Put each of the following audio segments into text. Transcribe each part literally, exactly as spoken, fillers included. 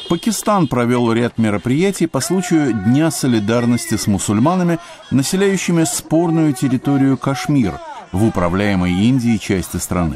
Пакистан провел ряд мероприятий по случаю Дня солидарности с мусульманами, населяющими спорную территорию Кашмир в управляемой Индией части страны.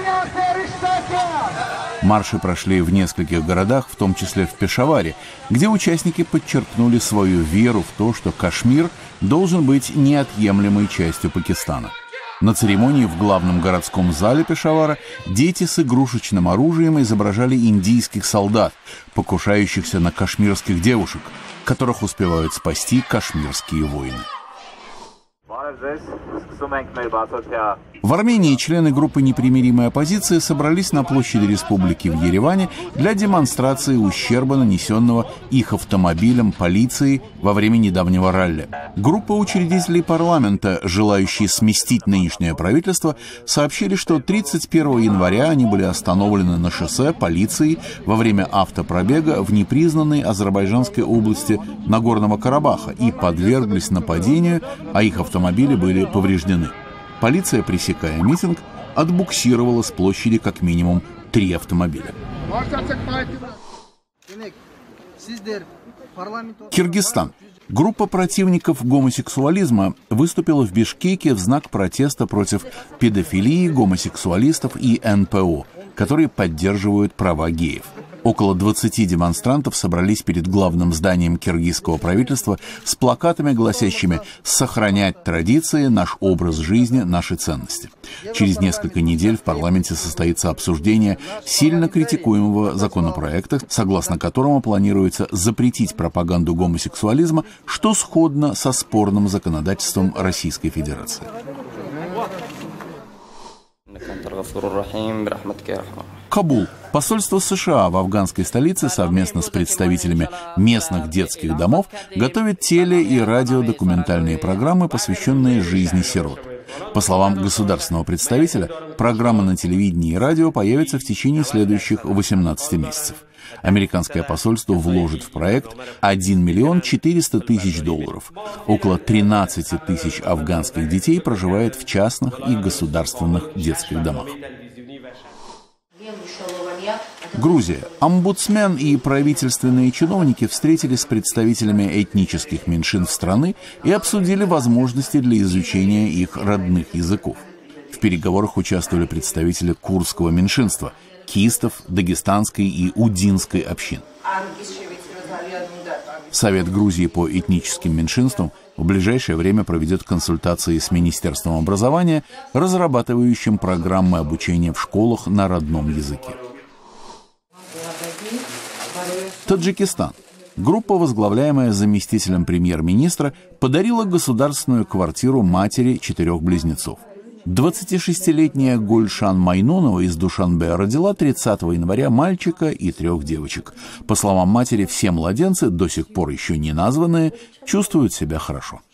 Марши прошли в нескольких городах, в том числе в Пешаваре, где участники подчеркнули свою веру в то, что Кашмир должен быть неотъемлемой частью Пакистана. На церемонии в главном городском зале Пешавара дети с игрушечным оружием изображали индийских солдат, покушающихся на кашмирских девушек, которых успевают спасти кашмирские воины. В Армении члены группы непримиримой оппозиции собрались на площади республики в Ереване для демонстрации ущерба, нанесенного их автомобилям полицией во время недавнего ралли. Группа учредителей парламента, желающие сместить нынешнее правительство, сообщили, что тридцать первого января они были остановлены на шоссе полицией во время автопробега в непризнанной азербайджанской области Нагорного Карабаха и подверглись нападению, а их автомобили были повреждены. Полиция, пресекая митинг, отбуксировала с площади как минимум три автомобиля. Киргизстан. Группа противников гомосексуализма выступила в Бишкеке в знак протеста против педофилии, гомосексуалистов и эн пэ о, которые поддерживают права геев. Около двадцати демонстрантов собрались перед главным зданием киргизского правительства с плакатами, гласящими «Сохранять традиции, наш образ жизни, наши ценности». Через несколько недель в парламенте состоится обсуждение сильно критикуемого законопроекта, согласно которому планируется запретить пропаганду гомосексуализма, что сходно со спорным законодательством Российской Федерации. Кабул. Посольство США в афганской столице совместно с представителями местных детских домов готовит теле- и радиодокументальные программы, посвященные жизни сирот. По словам государственного представителя, программа на телевидении и радио появится в течение следующих восемнадцати месяцев. Американское посольство вложит в проект один миллион четыреста тысяч долларов. Около тринадцати тысяч афганских детей проживает в частных и государственных детских домах. Грузия. Омбудсмен и правительственные чиновники встретились с представителями этнических меньшин страны и обсудили возможности для изучения их родных языков. В переговорах участвовали представители курдского меньшинства, киистов, дагестанской и удинской общин. Совет Грузии по этническим меньшинствам в ближайшее время проведет консультации с Министерством образования, разрабатывающим программы обучения в школах на родном языке. Таджикистан. Группа, возглавляемая заместителем премьер-министра, подарила государственную квартиру матери четырех близнецов. двадцатишестилетняя Гульшан Майнунова из Душанбе родила тридцатого января мальчика и трех девочек. По словам матери, все младенцы, до сих пор еще не названные, чувствуют себя хорошо.